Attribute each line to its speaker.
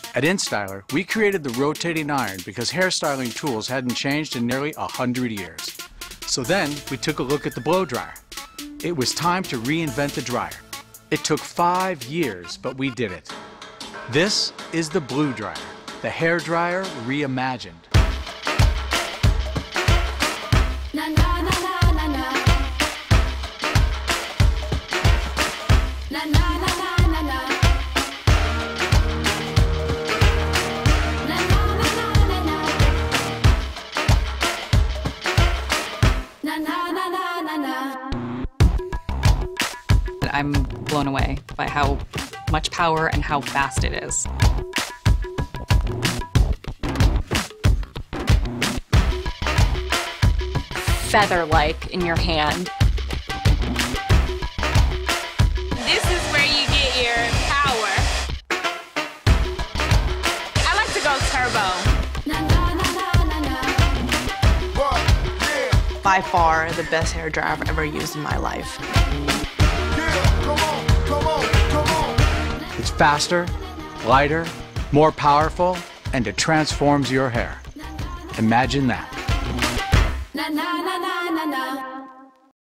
Speaker 1: At InStyler, we created the rotating iron because hairstyling tools hadn't changed in nearly 100 years. So then we took a look at the blow dryer. It was time to reinvent the dryer. It took 5 years, but we did it. This is the Blu Dryer, the hair dryer reimagined.
Speaker 2: Na, na, na, na, na, na. Na, na, na, na, na, na. Na, na, na, na, na, na. Na, na, na, na, na, na.
Speaker 3: I'm blown away by how much power and how fast it is. Feather-like in your hand.
Speaker 4: This is where you get your power. I like to go turbo.
Speaker 2: Na, na, na, na, na, na.
Speaker 5: By far the best hair dryer I've ever used in my life.
Speaker 1: It's faster, lighter, more powerful, and it transforms your hair. Imagine that.
Speaker 2: Na, na, na, na, na, na.